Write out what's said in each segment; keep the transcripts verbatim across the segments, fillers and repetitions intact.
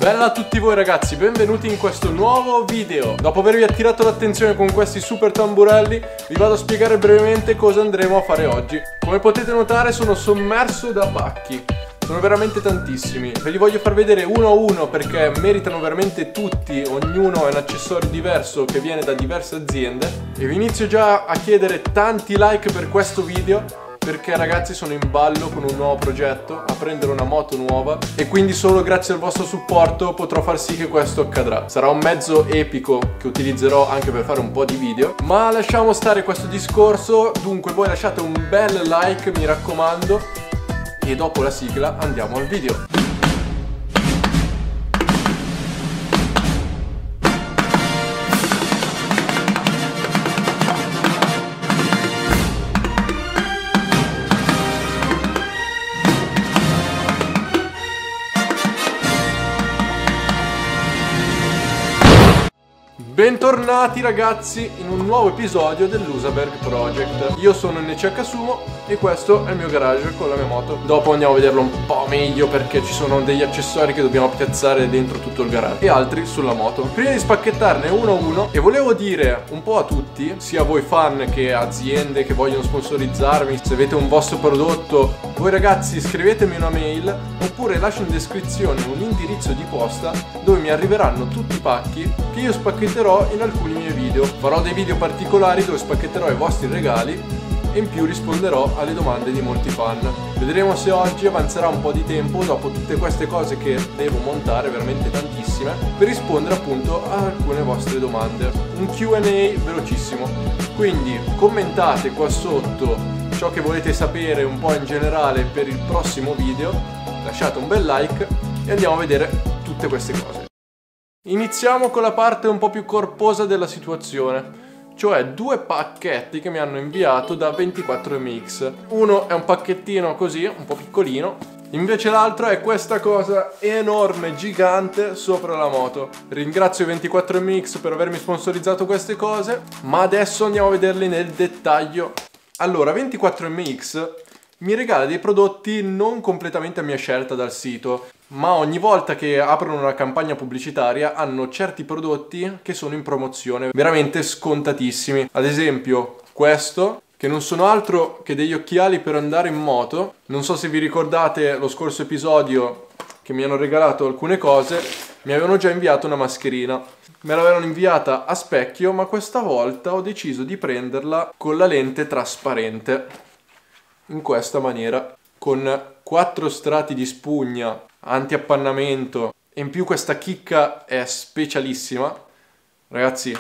Bella a tutti voi ragazzi, benvenuti in questo nuovo video. Dopo avervi attirato l'attenzione con questi super tamburelli, vi vado a spiegare brevemente cosa andremo a fare oggi. Come potete notare sono sommerso da pacchi, sono veramente tantissimi. Ve li voglio far vedere uno a uno perché meritano veramente tutti, ognuno è un accessorio diverso che viene da diverse aziende. E vi inizio già a chiedere tanti like per questo video, perché ragazzi sono in ballo con un nuovo progetto, a prendere una moto nuova, e quindi solo grazie al vostro supporto potrò far sì che questo accadrà. Sarà un mezzo epico che utilizzerò anche per fare un po' di video, ma lasciamo stare questo discorso. Dunque voi lasciate un bel like, mi raccomando, e dopo la sigla andiamo al video. Bentornati ragazzi in un nuovo episodio dell'Usaberg Project. Io sono N C H Sumo e questo è il mio garage con la mia moto. Dopo andiamo a vederlo un po' meglio perché ci sono degli accessori che dobbiamo piazzare dentro tutto il garage e altri sulla moto. Prima di spacchettarne uno a uno, e volevo dire un po' a tutti, sia voi fan che aziende che vogliono sponsorizzarmi, se avete un vostro prodotto, voi ragazzi scrivetemi una mail oppure lascio in descrizione un indirizzo di posta dove mi arriveranno tutti i pacchi che io spacchetterò in alcuni miei video. Farò dei video particolari dove spacchetterò i vostri regali e in più risponderò alle domande di molti fan. Vedremo se oggi avanzerà un po' di tempo dopo tutte queste cose che devo montare, veramente tantissime, per rispondere appunto a alcune vostre domande. Un Q and A velocissimo. Quindi commentate qua sotto ciò che volete sapere un po' in generale per il prossimo video, lasciate un bel like e andiamo a vedere tutte queste cose. Iniziamo con la parte un po' più corposa della situazione, cioè due pacchetti che mi hanno inviato da ventiquattro M X. Uno è un pacchettino così, un po' piccolino, invece l'altro è questa cosa enorme, gigante sopra la moto. Ringrazio ventiquattro M X per avermi sponsorizzato queste cose, ma adesso andiamo a vederli nel dettaglio. Allora, ventiquattro M X mi regala dei prodotti non completamente a mia scelta dal sito, ma ogni volta che aprono una campagna pubblicitaria hanno certi prodotti che sono in promozione, veramente scontatissimi. Ad esempio questo, che non sono altro che degli occhiali per andare in moto. Non so se vi ricordate lo scorso episodio che mi hanno regalato alcune cose, mi avevano già inviato una mascherina. Me l'avevano inviata a specchio, ma questa volta ho deciso di prenderla con la lente trasparente, in questa maniera, con quattro strati di spugna anti-appannamento, e in più questa chicca è specialissima. Ragazzi,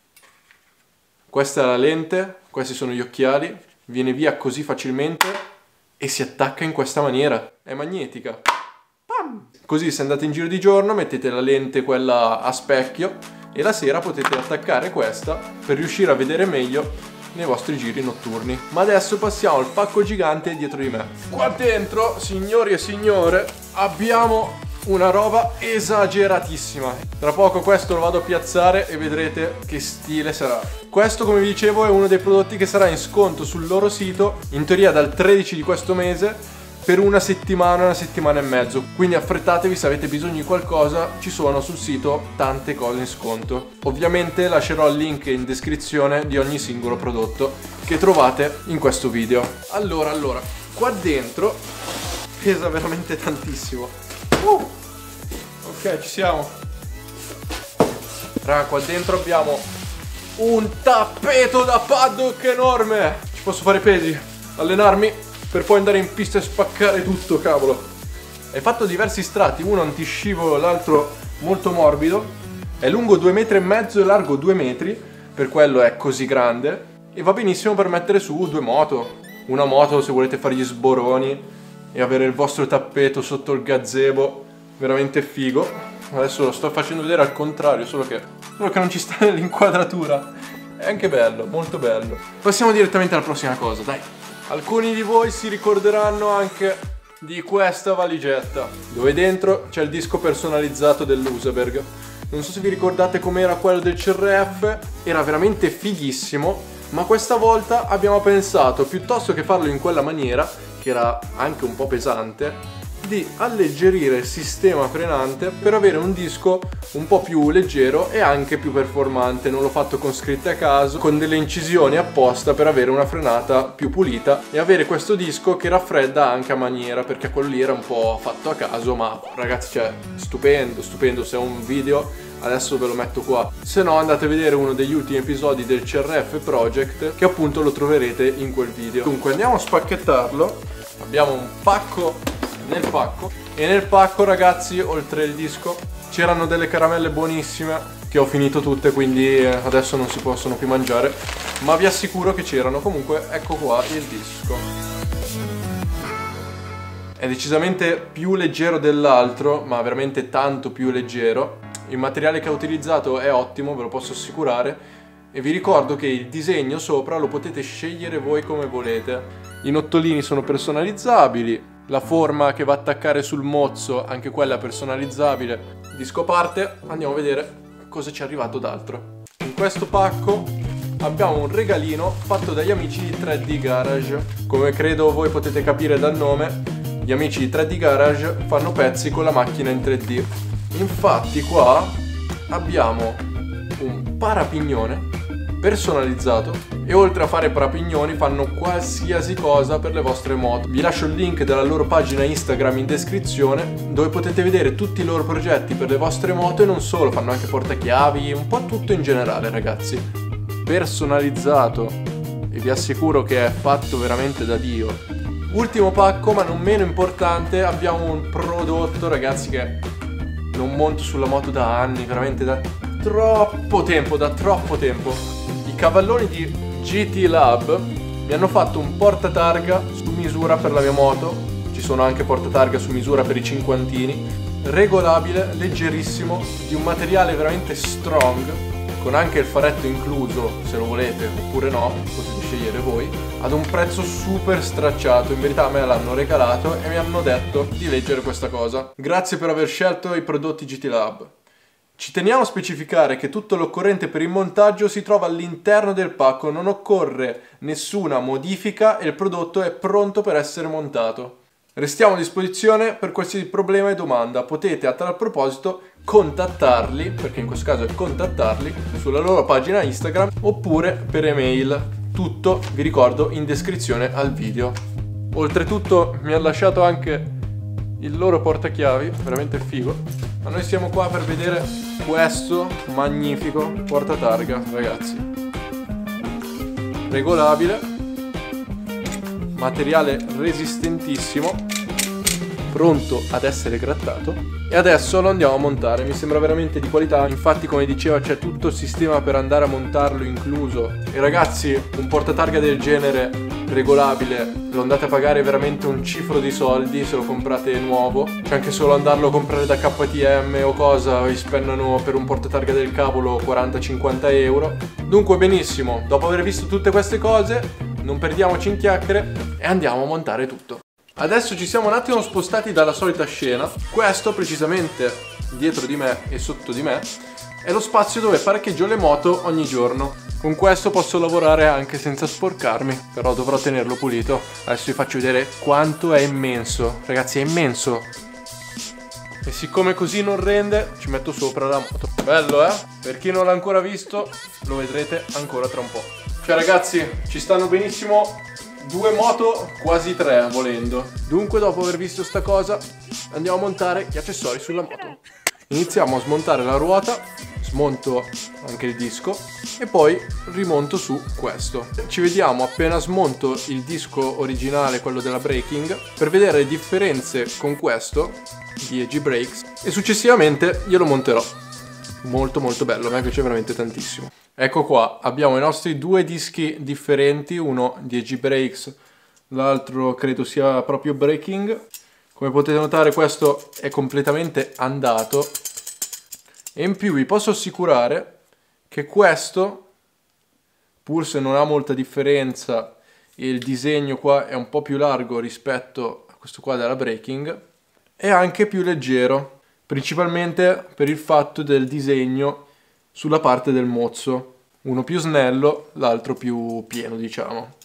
questa è la lente, questi sono gli occhiali, viene via così facilmente e si attacca in questa maniera, è magnetica. Pam! Così se andate in giro di giorno mettete la lente quella a specchio e la sera potete attaccare questa per riuscire a vedere meglio nei vostri giri notturni. Ma adesso passiamo al pacco gigante dietro di me. Qua dentro, signori e signore, abbiamo una roba esageratissima. Tra poco questo lo vado a piazzare e vedrete che stile sarà. Questo, come vi dicevo, è uno dei prodotti che sarà in sconto sul loro sito, in teoria dal tredici di questo mese, per una settimana, una settimana e mezzo. Quindi affrettatevi, se avete bisogno di qualcosa, ci sono sul sito tante cose in sconto. Ovviamente lascerò il link in descrizione di ogni singolo prodotto che trovate in questo video. Allora, allora, qua dentro pesa veramente tantissimo. Uh, ok, ci siamo. Raga, qua dentro abbiamo un tappeto da paddock enorme. Ci posso fare pesi, allenarmi, per poi andare in pista e spaccare tutto, cavolo. È fatto diversi strati, uno antiscivolo, l'altro molto morbido. È lungo due metri e mezzo e largo due metri, per quello è così grande. E va benissimo per mettere su due moto. Una moto se volete fare gli sboroni e avere il vostro tappeto sotto il gazebo, veramente figo. Adesso lo sto facendo vedere al contrario, solo che, solo che non ci sta nell'inquadratura. È anche bello, molto bello. Passiamo direttamente alla prossima cosa, dai. Alcuni di voi si ricorderanno anche di questa valigetta, dove dentro c'è il disco personalizzato dell'Usaberg. Non so se vi ricordate com'era quello del C R F, era veramente fighissimo, ma questa volta abbiamo pensato, piuttosto che farlo in quella maniera, che era anche un po' pesante, di alleggerire il sistema frenante per avere un disco un po' più leggero e anche più performante. Non l'ho fatto con scritte a caso, con delle incisioni apposta per avere una frenata più pulita e avere questo disco che raffredda anche a maniera, perché quello lì era un po' fatto a caso, ma ragazzi, cioè, stupendo, stupendo. Se ho un video adesso ve lo metto qua, se no andate a vedere uno degli ultimi episodi del C R F Project, che appunto lo troverete in quel video. Dunque andiamo a spacchettarlo. Abbiamo un pacco nel pacco e nel pacco, ragazzi, oltre il disco c'erano delle caramelle buonissime che ho finito tutte, quindi adesso non si possono più mangiare, ma vi assicuro che c'erano. Comunque ecco qua il disco, è decisamente più leggero dell'altro, ma veramente tanto più leggero. Il materiale che ho utilizzato è ottimo, ve lo posso assicurare, e vi ricordo che il disegno sopra lo potete scegliere voi come volete. I nottolini sono personalizzabili, la forma che va a attaccare sul mozzo anche quella è personalizzabile. Disco a parte, andiamo a vedere cosa ci è arrivato d'altro. In questo pacco abbiamo un regalino fatto dagli amici di tre D Garage. Come credo voi potete capire dal nome, gli amici di tre D Garage fanno pezzi con la macchina in tre D. Infatti qua abbiamo un parapignone personalizzato e oltre a fare parapignoni fanno qualsiasi cosa per le vostre moto. Vi lascio il link della loro pagina Instagram in descrizione, dove potete vedere tutti i loro progetti per le vostre moto, e non solo, fanno anche portachiavi, un po' tutto in generale, ragazzi. Personalizzato, e vi assicuro che è fatto veramente da Dio. Ultimo pacco, ma non meno importante, abbiamo un prodotto, ragazzi, che non monto sulla moto da anni, veramente da troppo tempo, da troppo tempo. I cavalloni di G T Lab mi hanno fatto un portatarga su misura per la mia moto, ci sono anche portatarga su misura per i cinquantini, regolabile, leggerissimo, di un materiale veramente strong, con anche il faretto incluso se lo volete oppure no, potete scegliere voi, ad un prezzo super stracciato. In verità me l'hanno regalato e mi hanno detto di leggere questa cosa. Grazie per aver scelto i prodotti G T Lab. Ci teniamo a specificare che tutto l'occorrente per il montaggio si trova all'interno del pacco, non occorre nessuna modifica e il prodotto è pronto per essere montato. Restiamo a disposizione per qualsiasi problema e domanda. Potete a tal proposito contattarli, perché in questo caso è contattarli, sulla loro pagina Instagram oppure per email. Tutto, vi ricordo, in descrizione al video. Oltretutto mi ha lasciato anche il loro portachiavi, veramente figo. Ma noi siamo qua per vedere questo magnifico portatarga, ragazzi. Regolabile, materiale resistentissimo, pronto ad essere grattato. E adesso lo andiamo a montare, mi sembra veramente di qualità. Infatti, come diceva, c'è tutto il sistema per andare a montarlo incluso. E ragazzi, un portatarga del genere regolabile lo andate a pagare veramente un cifro di soldi se lo comprate nuovo. C'è anche solo andarlo a comprare da K T M o cosa, vi spennano per un portatarga del cavolo quaranta cinquanta euro. Dunque benissimo, dopo aver visto tutte queste cose, non perdiamoci in chiacchiere e andiamo a montare tutto. Adesso ci siamo un attimo spostati dalla solita scena. Questo precisamente dietro di me e sotto di me è lo spazio dove parcheggio le moto ogni giorno. Con questo posso lavorare anche senza sporcarmi, però dovrò tenerlo pulito. Adesso vi faccio vedere quanto è immenso. Ragazzi, è immenso. E siccome così non rende, ci metto sopra la moto. Bello, eh? Per chi non l'ha ancora visto, lo vedrete ancora tra un po'. Cioè ragazzi, ci stanno benissimo due moto, quasi tre volendo. Dunque, dopo aver visto sta cosa, andiamo a montare gli accessori sulla moto. Iniziamo a smontare la ruota, smonto anche il disco e poi rimonto su questo. Ci vediamo appena smonto il disco originale, quello della Breaking, per vedere le differenze con questo di E G Brakes e successivamente glielo monterò. Molto molto bello, a me piace veramente tantissimo. Ecco qua, abbiamo i nostri due dischi differenti, uno di E G Brakes, l'altro credo sia proprio Breaking. Come potete notare, questo è completamente andato e in più vi posso assicurare che questo, pur se non ha molta differenza e il disegno qua è un po' più largo rispetto a questo qua della Breaking, è anche più leggero, principalmente per il fatto del disegno sulla parte del mozzo, uno più snello, l'altro più pieno, diciamo.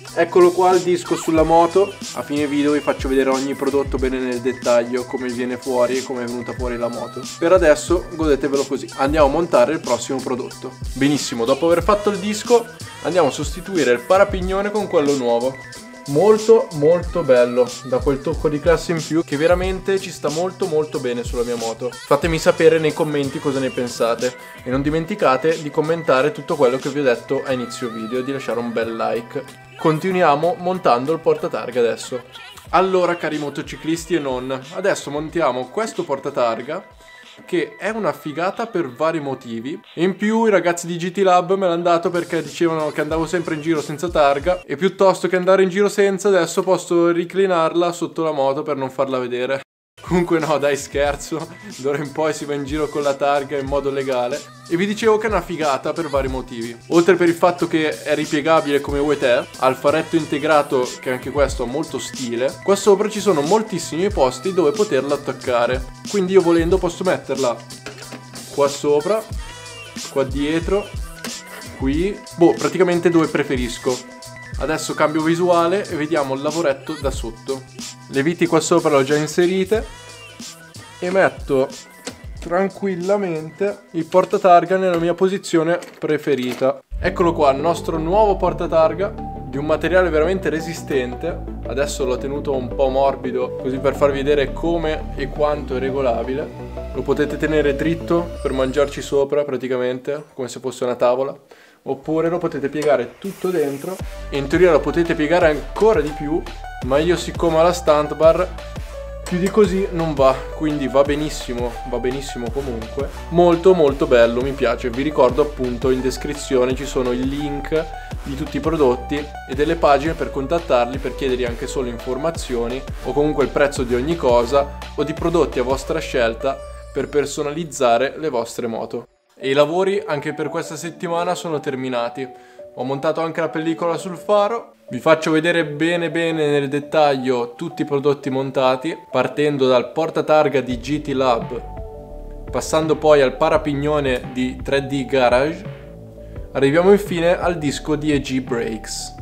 Eccolo qua il disco sulla moto. A fine video vi faccio vedere ogni prodotto bene nel dettaglio, come viene fuori e come è venuta fuori la moto. Per adesso godetevelo così. Andiamo a montare il prossimo prodotto. Benissimo, dopo aver fatto il disco andiamo a sostituire il parapignone con quello nuovo. Molto molto bello, da quel tocco di classe in più che veramente ci sta molto molto bene sulla mia moto. Fatemi sapere nei commenti cosa ne pensate e non dimenticate di commentare tutto quello che vi ho detto a inizio video e di lasciare un bel like. Continuiamo montando il portatarga adesso. Allora cari motociclisti e non, adesso montiamo questo portatarga che è una figata per vari motivi. In più i ragazzi di G T Lab me l'hanno dato perché dicevano che andavo sempre in giro senza targa e piuttosto che andare in giro senza adesso posso riclinarla sotto la moto per non farla vedere. Comunque no, dai, scherzo, d'ora in poi si va in giro con la targa in modo legale. E vi dicevo che è una figata per vari motivi. Oltre per il fatto che è ripiegabile come vuoi te, ha il faretto integrato che anche questo ha molto stile. Qua sopra ci sono moltissimi posti dove poterla attaccare. Quindi io volendo posso metterla qua sopra, qua dietro, qui, boh, praticamente dove preferisco. Adesso cambio visuale e vediamo il lavoretto da sotto. Le viti qua sopra le ho già inserite e metto tranquillamente il portatarga nella mia posizione preferita. Eccolo qua, il nostro nuovo portatarga di un materiale veramente resistente. Adesso l'ho tenuto un po' morbido così per farvi vedere come e quanto è regolabile. Lo potete tenere dritto per mangiarci sopra praticamente, come se fosse una tavola. Oppure lo potete piegare tutto dentro e in teoria lo potete piegare ancora di più, ma io siccome ho la stunt bar più di così non va, quindi va benissimo, va benissimo comunque. Molto molto bello, mi piace. Vi ricordo appunto in descrizione ci sono i link di tutti i prodotti e delle pagine per contattarli per chiedergli anche solo informazioni o comunque il prezzo di ogni cosa o di prodotti a vostra scelta per personalizzare le vostre moto. E i lavori anche per questa settimana sono terminati. Ho montato anche la pellicola sul faro. Vi faccio vedere bene bene nel dettaglio tutti i prodotti montati, partendo dal portatarga di G T Lab, passando poi al parapignone di tre D Garage. Arriviamo infine al disco di E G Brakes.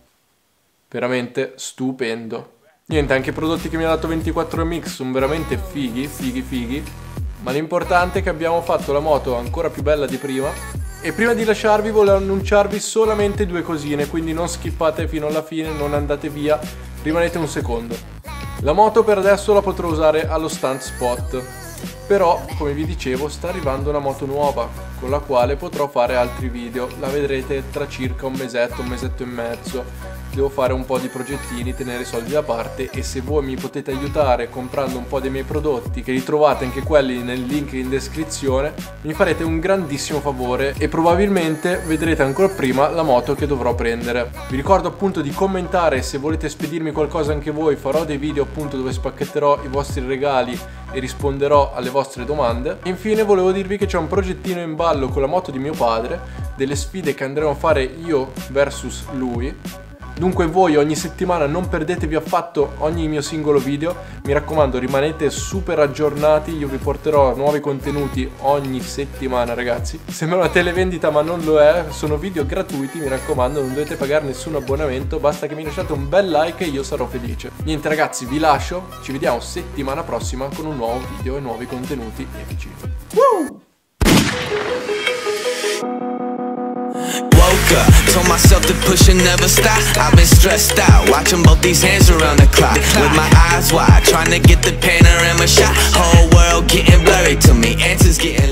Veramente stupendo. Niente, anche i prodotti che mi ha dato ventiquattro M X sono veramente fighi, fighi, fighi. Ma l'importante è che abbiamo fatto la moto ancora più bella di prima. E prima di lasciarvi volevo annunciarvi solamente due cosine, quindi non skippate fino alla fine, non andate via, rimanete un secondo. La moto per adesso la potrò usare allo stunt spot, però come vi dicevo sta arrivando una moto nuova con la quale potrò fare altri video, la vedrete tra circa un mesetto, un mesetto e mezzo. Devo fare un po' di progettini, tenere soldi da parte e se voi mi potete aiutare comprando un po' dei miei prodotti, che li trovate anche quelli nel link in descrizione, mi farete un grandissimo favore e probabilmente vedrete ancora prima la moto che dovrò prendere. Vi ricordo appunto di commentare se volete spedirmi qualcosa anche voi, farò dei video appunto dove spacchetterò i vostri regali e risponderò alle vostre domande. Infine volevo dirvi che c'è un progettino in ballo con la moto di mio padre, delle sfide che andremo a fare io versus lui. Dunque voi ogni settimana non perdetevi affatto ogni mio singolo video, mi raccomando rimanete super aggiornati, io vi porterò nuovi contenuti ogni settimana ragazzi. Sembra una televendita ma non lo è, sono video gratuiti, mi raccomando, non dovete pagare nessun abbonamento, basta che mi lasciate un bel like e io sarò felice. Niente ragazzi, vi lascio, ci vediamo settimana prossima con un nuovo video e nuovi contenuti epici. Woo! Woke up, told myself to push and never stop. I've been stressed out, watching both these hands around the clock. With my eyes wide, trying to get the panorama shot. Whole world getting blurry to me, answers getting